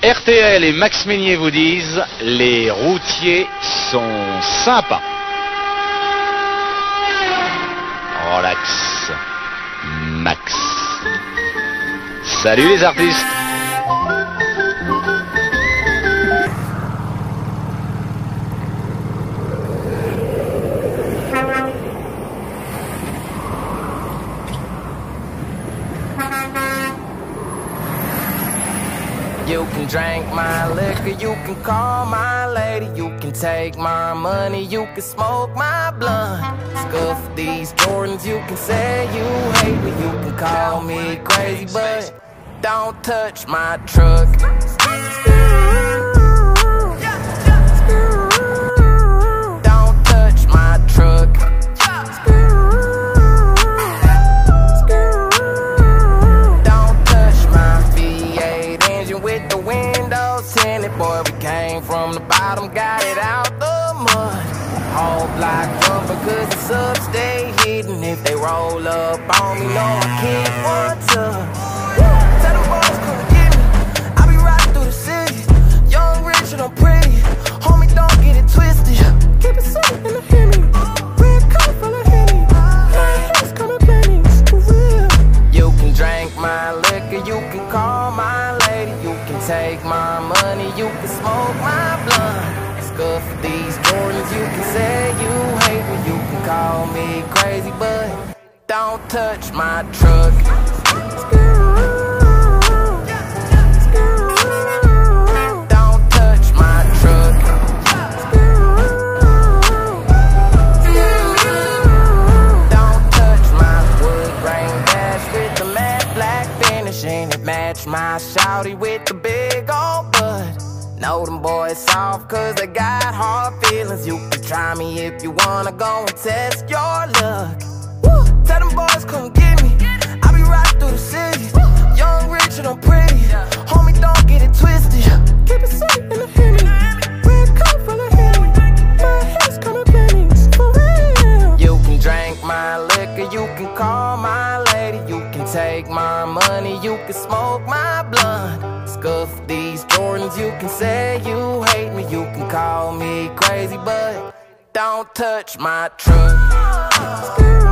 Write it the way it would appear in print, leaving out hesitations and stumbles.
RTL et Max Meignier vous disent, les routiers sont sympas. Relax, Max. Salut les artistes. You can drink my liquor, you can call my lady, you can take my money, you can smoke my blunt. Scuff these Jordans, you can say you hate me, you can call me crazy, but don't touch my truck. Don't touch my truck. With the windows tinted, boy, we came from the bottom, got it out the mud. Whole block rubber, cause the subs stay hidden. If they roll up on me, no, I keep one tuck. Tell them boys come get me, I be riding through the city. Young, rich, and I'm pretty. Homie, don't get it twisted. Keep it simple in the Hemi. Red color full of Henny. My hands coming plenty, for real. You can drink my liquor, you can call my lady, you can take my money, you can smoke my blunt. Scuff these Jordans, you can say you hate me, you can call me crazy, but don't touch my truck. Don't touch my truck. Don't touch my wood grain dash with the matte black finish, and it match my shawty with the big old butt. Know them boys soft cause they got hard feelings. You can try me if you wanna go and test your luck. Woo! Tell them boys come get me, I be riding through the city. Young, rich, and I'm pretty. Homie, don't get it twisted. Keep it safe in the Hemi. Red color full of Henny. My hands coming plenty, for real. You can drink my liquor, you can call my lady, you can take my money, you can smoke my blunt. Scuff these Jordans, you can say you hate me, you can call me crazy, but don't touch my truck.